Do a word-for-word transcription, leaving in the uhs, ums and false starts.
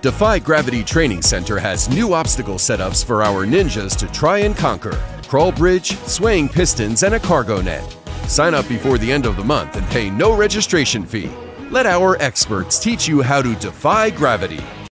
Defy Gravity Training Center has new obstacle setups for our ninjas to try and conquer. Crawl bridge, swaying pistons, and a cargo net. Sign up before the end of the month and pay no registration fee. Let our experts teach you how to defy gravity.